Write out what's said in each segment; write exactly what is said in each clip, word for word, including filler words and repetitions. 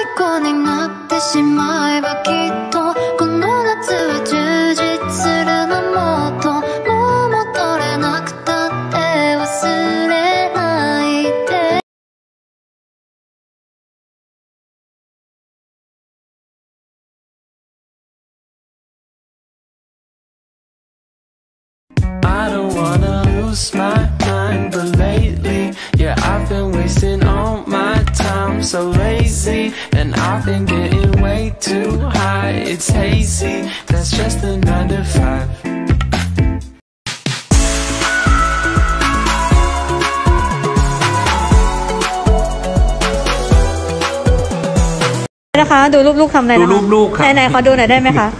虜になってしまえばきっとこの夏は充実するのもっともう戻れなくたって忘れないで I don't wanna lose my mind, but lately, yeah, I've been wasting all my time, so lazy, and I've been getting way too high. It's hazy, that's just a nine to five. นะคะดูรูปลูกทำอะไรนะคะดูรูปลูกครับไหนๆขอดูหน่อยได้ไหมคะ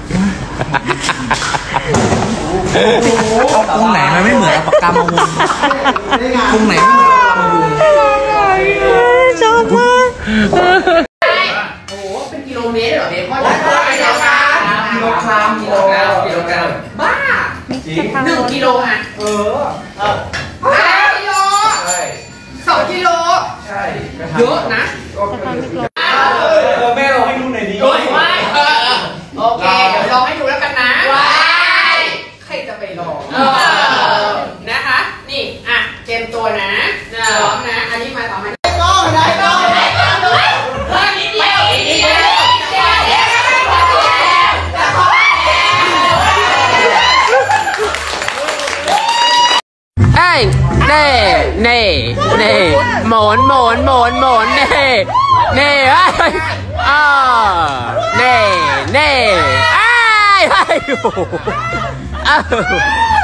ตรงไหนมันไม่เหมือนปากกามาวงตรงไหนไม่เหมือนปากกามาวงชอบมากโอ้โหเป็นกิโลเมตรเหรอเบคอนกิโลกรัมกิโลกรัมกิโลกรัมกิโลกรัมบ้าหนึ่งกิโลอ่ะเออเออห้ากิโลสองกิโลใช่เยอะนะแม่ลองให้ดูหน่อยดิโอเคเดี๋ยวลองให้ดูแล้วกันนะใครจะไปลองนะคะนี่อ่ะเตรียมตัวนะพร้อมนะอันนี้มาต่อมาก็ได้ก็ได้ก็ได้เฮ้ยนิดเดียวนิดเดียวเอ้ยเน่เน่เน่หมุนหมุนหมุนหมุนเน่เน่เอ้ยอ่าเน่เน่ไอ้ไอ้โอ้